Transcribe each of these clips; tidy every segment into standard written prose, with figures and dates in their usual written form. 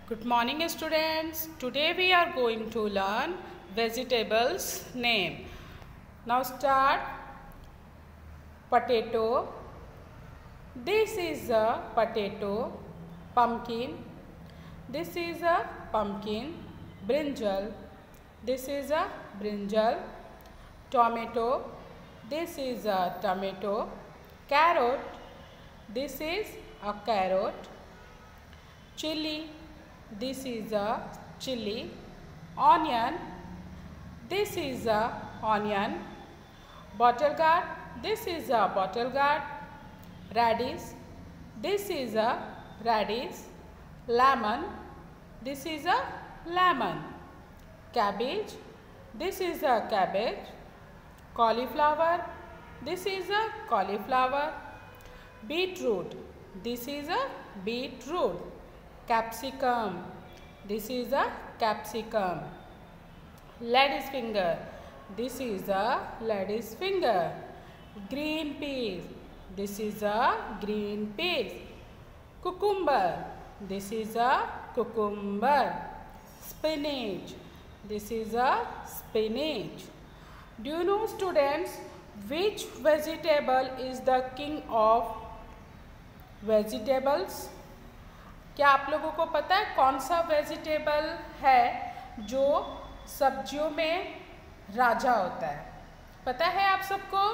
Good morning students. Today we are going to learn vegetables name. Now start. Potato. This is a potato. Pumpkin. This is a pumpkin. Brinjal. This is a brinjal. Tomato. This is a tomato. Carrot. This is a carrot. Chili. This is a chili. Onion. This is a onion. Bottle gourd. This is a bottle gourd. Radish. This is a radish. Lemon. This is a lemon. Cabbage. This is a cabbage. Cauliflower. This is a cauliflower. Beetroot. This is a beetroot. Capsicum. This is a capsicum. Lady's finger. This is a lady's finger. Green peas. This is a green peas. Cucumber. This is a cucumber. Spinach. This is a spinach. Do you know students which vegetable is the king of vegetables? क्या आप लोगों को पता है कौन सा vegetable है जो सब्जियों में राजा होता है? पता है आप सबको?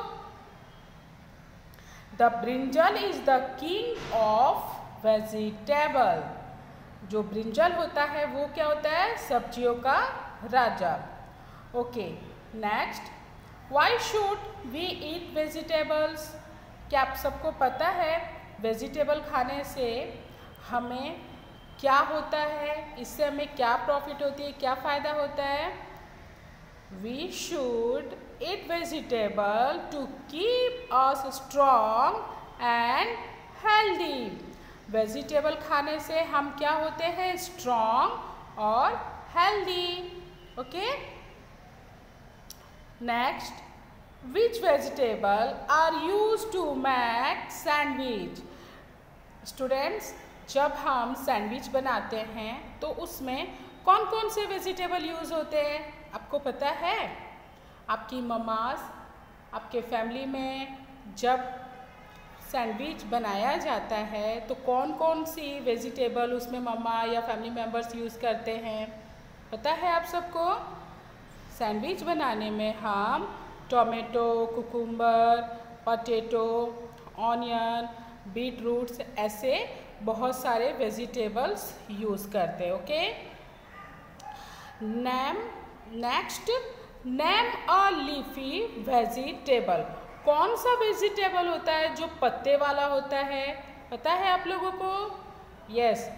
The brinjal is the king of vegetable. जो ब्रिंजल होता है वो क्या होता है? सब्जियों का राजा. Okay, next. Why should we eat vegetables? क्या आप सबको पता है वेजिटेबल खाने से हमें क्या होता है? इससे हमें क्या प्रॉफिट होती है, क्या फ़ायदा होता है? We should eat vegetable to keep us strong and healthy. Vegetable खाने से हम क्या होते हैं? स्ट्रॉन्ग और healthy. Okay, next. Which vegetable are use to make sandwich? Students, जब हम सैंडविच बनाते हैं तो उसमें कौन कौन से वेजिटेबल यूज़ होते हैं? आपको पता है? आपकी मम्मास, आपके फैमिली में जब सैंडविच बनाया जाता है तो कौन कौन सी वेजिटेबल उसमें मम्मा या फैमिली मेम्बर्स यूज़ करते हैं? पता है आप सबको? सैंडविच बनाने में हम tomato, cucumber, potato, onion, beet roots ऐसे बहुत सारे वेजिटेबल्स यूज़ करते हैं. Okay, next. Name a leafy vegetable. कौन सा वेजिटेबल होता है जो पत्ते वाला होता है? पता है आप लोगों को? Yes,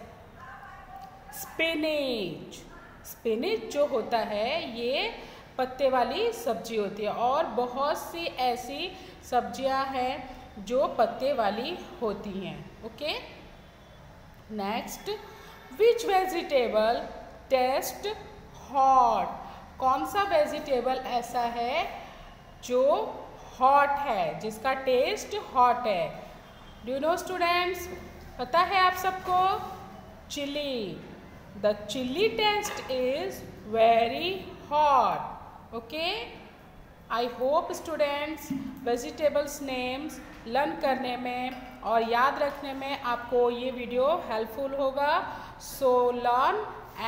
spinach. स्पिनच जो होता है ये पत्ते वाली सब्जी होती है और बहुत सी ऐसी सब्जियां हैं जो पत्ते वाली होती हैं. Okay, next. Which vegetable taste hot? कौन सा वेजिटेबल ऐसा है जो हॉट है, जिसका टेस्ट हॉट है? Do you know students? पता है आप सबको? Chilli. The chilli taste is very hot. Okay, I hope students vegetables names learn करने में और याद रखने में आपको ये वीडियो हेल्पफुल होगा. So learn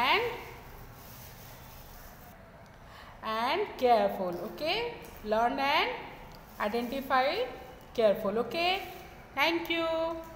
and careful. Okay, learn and identify careful. Okay, thank you.